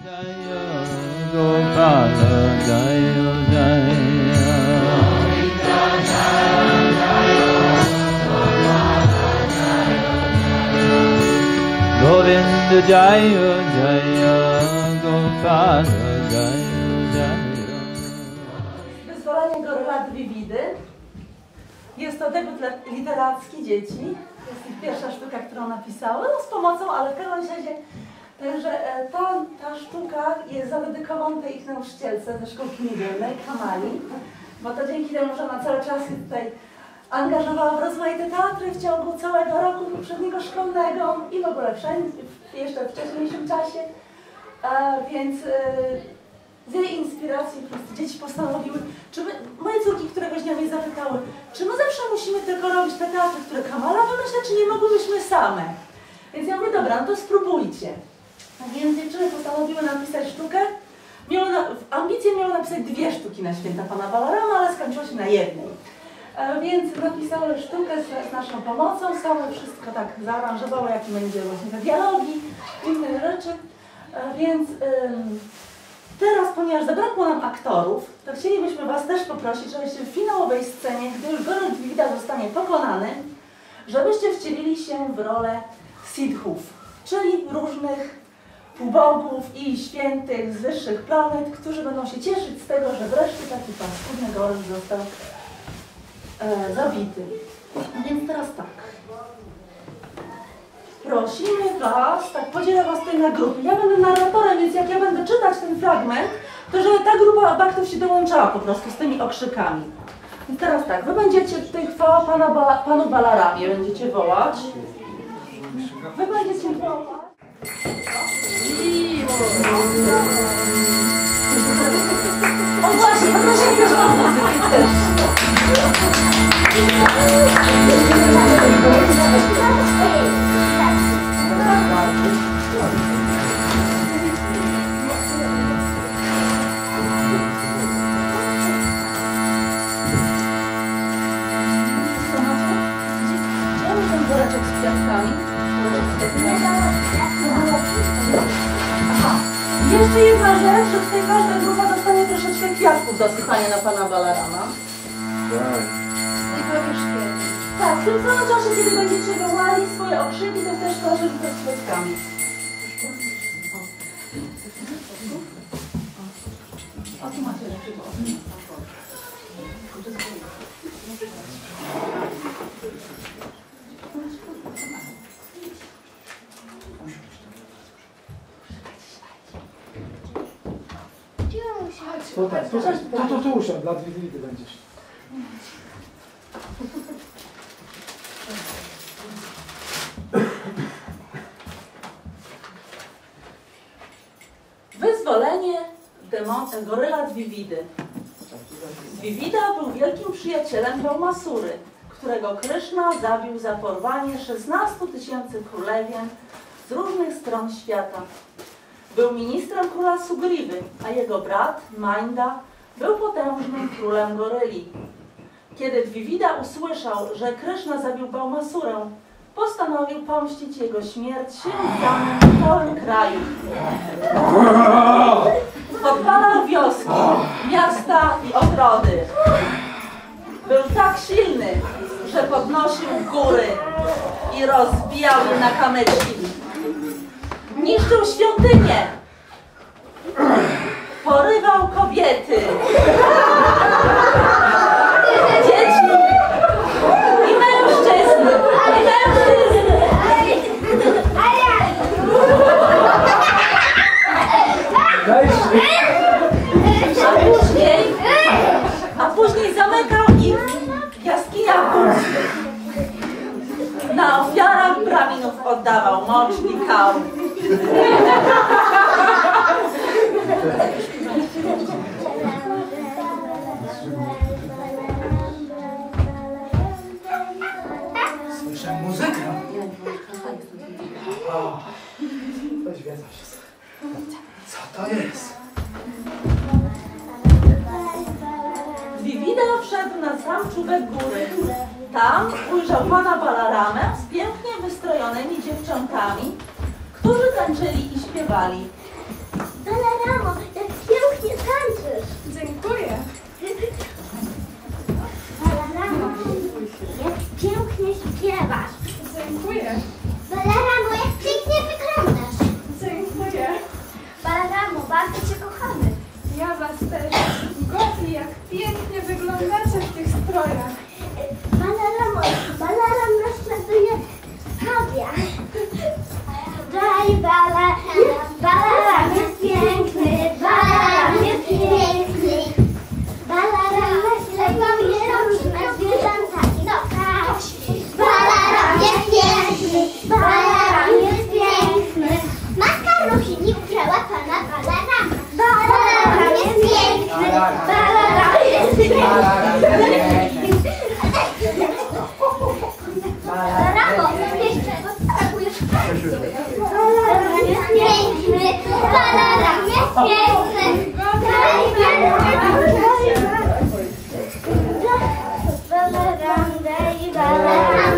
Govinda Jaya Jaya Gopala Jaya Jaya. Wyzwolenie Goryla Dwividy. Jest to debiut literacki dzieci. Jest ich pierwsza sztuka, którą napisały, no z pomocą, ale w każdym razie, że ta sztuka jest zadedykowana tej ich nauczycielce ze szkółki niedzielnej, Kamali, bo to dzięki temu, że ona cały czas się tutaj angażowała w rozmaite teatry w ciągu całego roku poprzedniego szkolnego i w ogóle jeszcze w wcześniejszym czasie, więc z jej inspiracji po prostu dzieci postanowiły, moje córki któregoś dnia mnie zapytały, czy my zawsze musimy tylko robić te teatry, które Kamala wymyśla, czy nie mogłybyśmy same? Więc ja mówię, dobra, no to spróbujcie. Więc dziewczyny postanowiły napisać sztukę. Ambicje miały napisać 2 sztuki na święta Pana Balarama, ale skończyło się na jednej. Więc napisały sztukę z naszą pomocą, same wszystko tak zaaranżowały, jakie będzie właśnie te dialogi, inne rzeczy. Więc teraz, ponieważ zabrakło nam aktorów, to chcielibyśmy Was też poprosić, żebyście w finałowej scenie, gdy już Goryl Dwivida zostanie pokonany, żebyście wcielili się w rolę Siddhów, czyli różnych półbogów i świętych z wyższych planet, którzy będą się cieszyć z tego, że wreszcie taki paskudny Goryl został zabity. Więc teraz tak. Prosimy Was, tak podzielę Was tutaj na grupy. Ja będę narratorem, więc jak ja będę czytać ten fragment, to żeby ta grupa baktów się dołączała po prostu z tymi okrzykami. I teraz tak, Wy będziecie tutaj chwała Panu Balaramie, będziecie wołać. Wy będziecie wołać. O właśnie, poprosimy też o muzykę też. Woreczek z kwiatkami. Aha. Jeszcze jedna rzecz, że tutaj każda grupa dostanie troszeczkę kwiatków do sypania na Pana Balarama. Tak, w tym samym czasie, kiedy będziecie wołali swoje okrzyki, to też proszę rzucać kwiatkami. O, tu macie lepszego. Tutaj, tu usiądź, dla Dwividy będziesz. Wyzwolenie Goryla Dwividy. Dwivida był wielkim przyjacielem Baumasury, którego Kryszna zabił za porwanie 16 000 królewien z różnych stron świata. Był ministrem króla Sugriwy, a jego brat, Mainda, był potężnym królem goryli. Kiedy Dwivida usłyszał, że Kryszna zabił Baumasurę, postanowił pomścić jego śmierć sięgami w całym kraju. Podpalał wioski, miasta i ogrody. Był tak silny, że podnosił góry i rozbijał je na kamyczki. Niszczył świątynie, porywał kobiety, dzieci i mężczyzn. A później zamykał ich w jaskiniach górskich. Na ofiarach braminów oddawał mocz i kał. Słyszę muzykę. Oświeca się. Co to jest? Dwivida wszedł na sam czubek góry. Tam ujrzał Pana Balaramę z pięknie wystrojonymi dziewczątkami, którzy tańczyli i śpiewali. pięknie wyglądacie w tych strojach. Balaram rozplatuje tobie. Daj balaram jest piękny, balaram jest piękny. Balaram rozplatuje różne zwierzęta i ptaki. Balaram jest piękny, balaram jest piękny. Maska ruchini ubrała pana balarama. Balaram jest piękny, balaram jest piękny. Baramo, jeszcze potrzebujesz palców. Balaram jest piękny, balaram jest piękny. Balaram, daj balaram,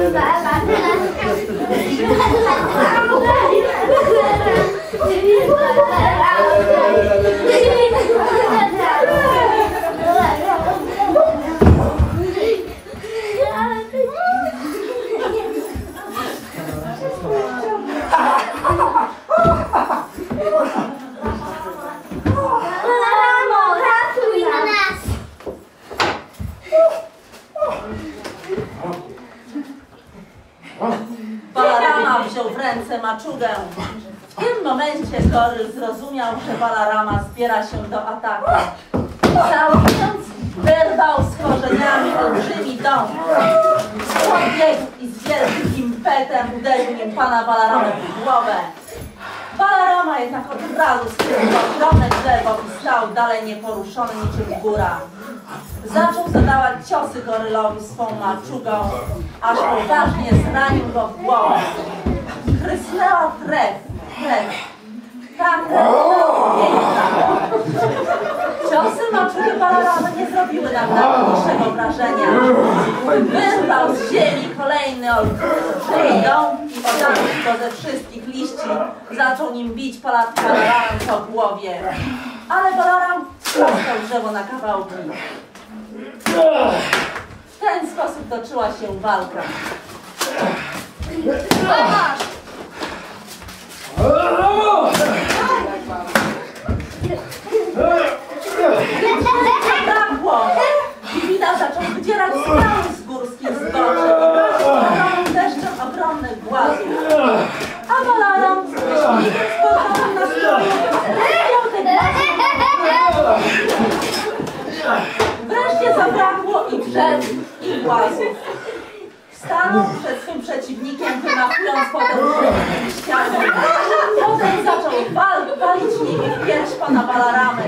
Balarama wziął w ręce maczugę. W tym momencie goryl zrozumiał, że Balarama zbiera się do ataku. Całując, wyrwał z korzeniami olbrzymi dom. Podbiegł i z wielkim impetem uderzył nim pana Balaramy w głowę. Balarama jednak od razu skrywał ogromne drzewo i stał dalej nieporuszony niczym góra. Zaczął zadawać ciosy gorylowi swą maczugą, aż poważnie zranił go w głowę. Chrysnęła krew. Ta krew była piękna. Ciosy maczugi Balaramy nie zrobiły na najmniejszego wrażenia. Wyrwał z ziemi kolejny olbrzymi dom i oddarł go ze wszystkich liści. Zaczął nim bić Balaramę po głowie. Ale Balaram rozstał drzewo na kawałki. W ten sposób toczyła się walka. Zabrakło! Wibida zaczął wydzierać skały z górskim zboczem. Obraził deszczem ogromnych głazów. A Balaram z myśliwym sposobem na stroju zdjął te głazy. Wreszcie zabrakło i drzew, i głazów. Stanął przed swym przeciwnikiem, wymachując potem liściami. Potem zaczął walić nimi w pierś pana Balaramy.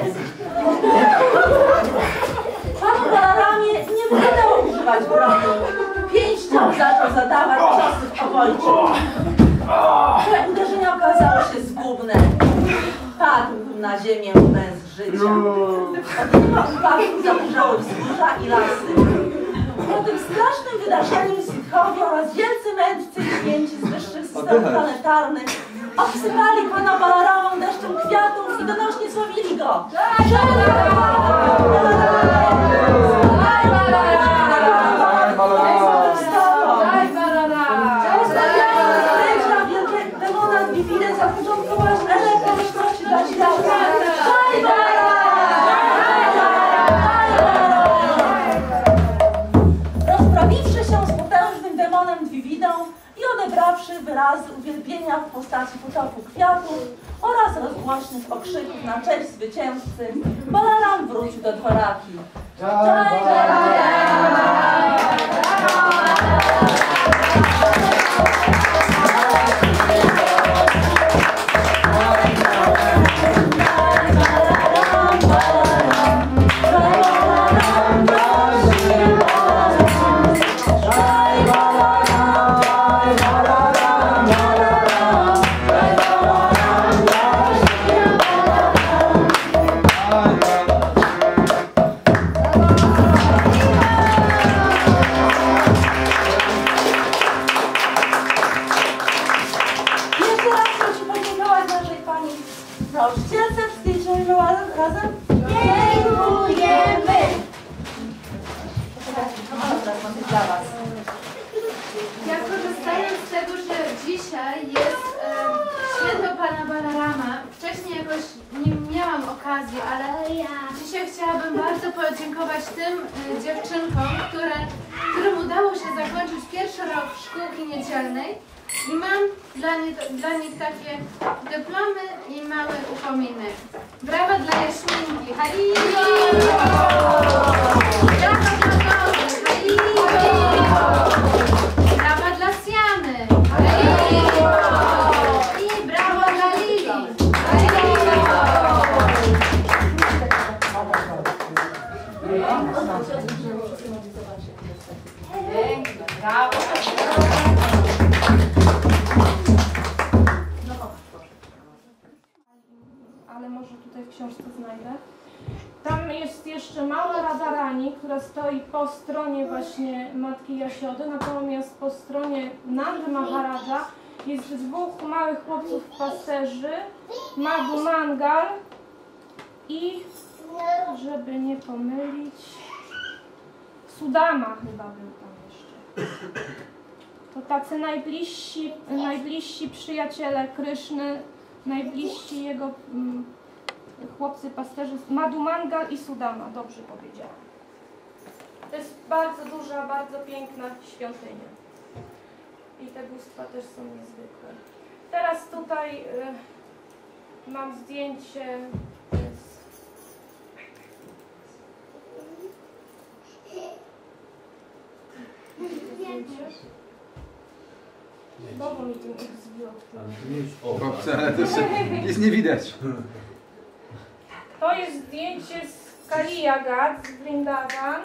Panu Balaramie nie wydało używać broni. Pięścią zaczął zadawać ciosy w obojczyk. Te uderzenia okazało się zgubne. Padł na ziemię bez życia. Od tego upadku zaburzały wzgórza i lasy. Po tym strasznym wydarzeniu Sithowie oraz wielcy mędrcy i święci z wyższych systemów planetarnych obsypali pana Balaramą deszczem kwiatów i donośnie sławili go. Wielkie demona Vividę zapoczątkować elektryczności dla świata. Rozprawiwszy się z potężnym demonem Dwiwidą i odebrawszy wyrazy uwielbienia w postaci potopu kwiatów oraz rozgłośnych okrzyków na cześć zwycięzcy, Balaram wrócił do dworaki. Nauczycielce, wszystkie dzisiaj razem? Dziękujemy! Teraz mam dla was. Ja korzystając z tego, że dzisiaj jest święto pana Balarama, wcześniej jakoś nie miałam okazję, ale dzisiaj chciałabym bardzo podziękować tym dziewczynkom, którym udało się zakończyć pierwszy rok szkółki niedzielnej i mam dla nich takie dyplomy i mały upominek. Brawa dla Jaśminki! Haligo! Brawa dla Gorzy! Haligo! Brawa dla Siany! Haligo! I brawa dla Lili! Ale może tutaj w książce znajdę. Tam jest jeszcze mała Radharani, która stoi po stronie właśnie Matki Jasiody, natomiast po stronie Nandy Maharadża jest dwóch małych chłopców pasterzy, Madhu Mangal i, żeby nie pomylić, Sudama chyba był tam jeszcze. To tacy najbliżsi przyjaciele Kryszny, najbliżsi jego chłopcy pasterzy, Madhu Mangal i Sudama, dobrze powiedziałam. To jest bardzo duża, bardzo piękna świątynia. I te bóstwa też są niezwykłe. Teraz tutaj mam zdjęcie Bogu mi tym zbiło. Ale to jest nie widać. To jest zdjęcie z Kaliagat, z Vrindavan,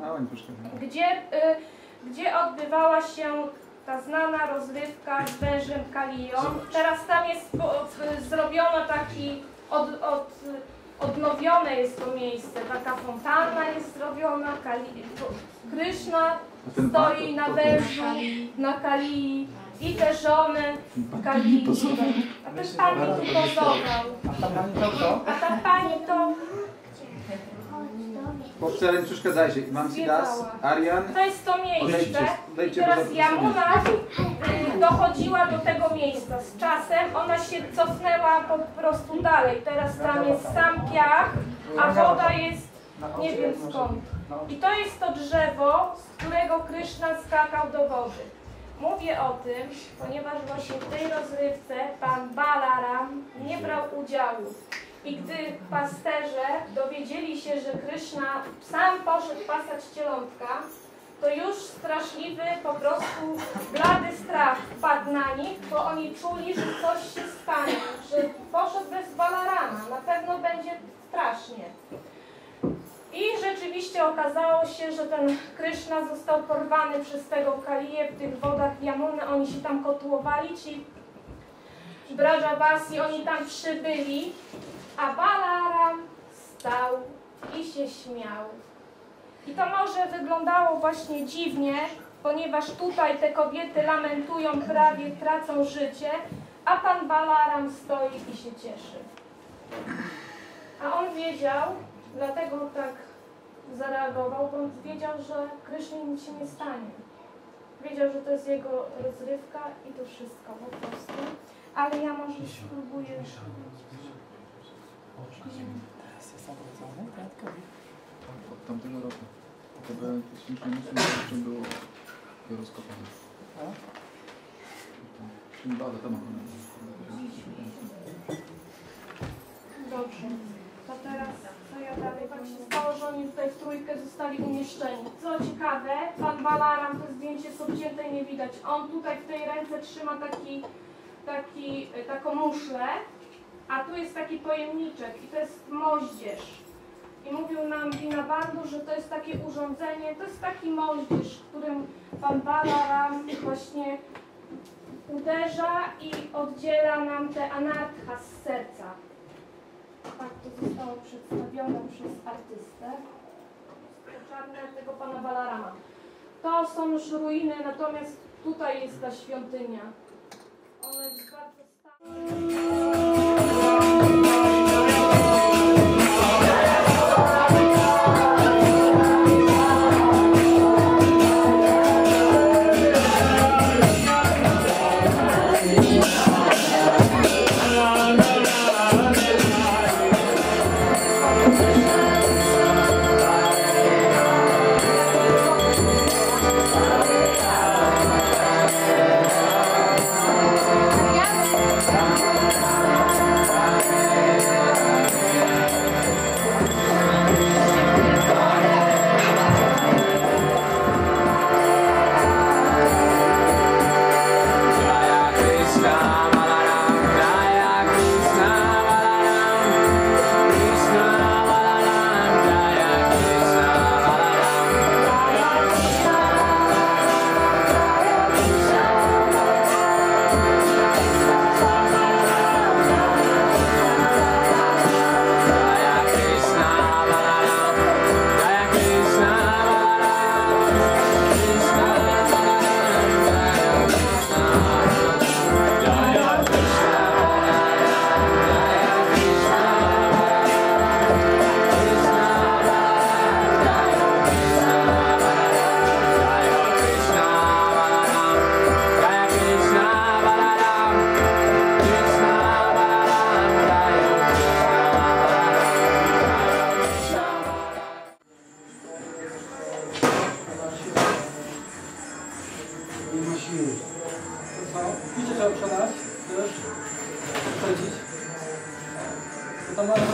gdzie odbywała się ta znana rozrywka z wężem Kalią. Teraz tam jest zrobiono taki, odnowione jest to miejsce, taka fontanna jest zrobiona, Kryszna stoi na wężu, na Kalii i te żony Kalii. A też pani tu pozował. A ta pani to... Chłopcy, ale nie przeszkadzajcie. Mam Sidas, Arian. To jest to miejsce. I teraz Yamuna dochodziła do tego miejsca. Z czasem ona się cofnęła po prostu dalej. Teraz tam jest sam piach, a woda jest nie wiem skąd. I to jest to drzewo, z którego Kryszna skakał do wody. Mówię o tym, ponieważ właśnie w tej rozrywce pan Balaram nie brał udziału. I gdy pasterze dowiedzieli się, że Kryszna sam poszedł pasać cielątka, to już straszliwy, po prostu blady strach wpadł na nich, bo oni czuli, że coś się stanie, że poszedł bez Balarama, na pewno będzie strasznie. I rzeczywiście okazało się, że ten Kryszna został porwany przez tego Kalię w tych wodach Yamuny, oni się tam kotłowali, ci Brajavasi, oni tam przybyli, a Balaram stał i się śmiał. I to może wyglądało właśnie dziwnie, ponieważ tutaj te kobiety lamentują, prawie tracą życie, a pan Balaram stoi i się cieszy. A on wiedział, dlatego tak zareagował, bo on wiedział, że Krysznie nic się nie stanie. Wiedział, że to jest jego rozrywka i to wszystko po prostu. Ale ja może spróbuję... Teraz jest obrodzony, kratkowi. Od tamtego roku. To było rozkopane. Dobrze. To teraz co ja dalej? Tak się stało, że oni tutaj w trójkę zostali umieszczeni. Co ciekawe, pan Balaram, to zdjęcie jest obcięte i nie widać. On tutaj w tej ręce trzyma taką muszlę, a tu jest taki pojemniczek i to jest moździerz. I mówił nam Dinabandhu, że to jest takie urządzenie, to jest taki moździerz, którym pan Balaram właśnie uderza i oddziela nam te anartha z serca. Tak to zostało przedstawione przez artystę. Czarne tego pana Balarama. To są już ruiny, natomiast tutaj jest ta świątynia. Ona jest bardzo stara.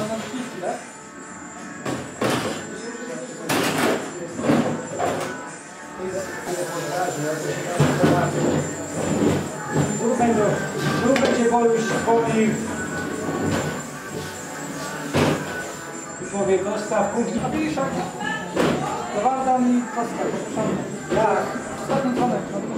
tak? Tu będzie Bojuś powie i powie Kosta w kuchni. A widzisz, to wam dam mi Kosta, proszę. Jak? Ostatni dzwonek.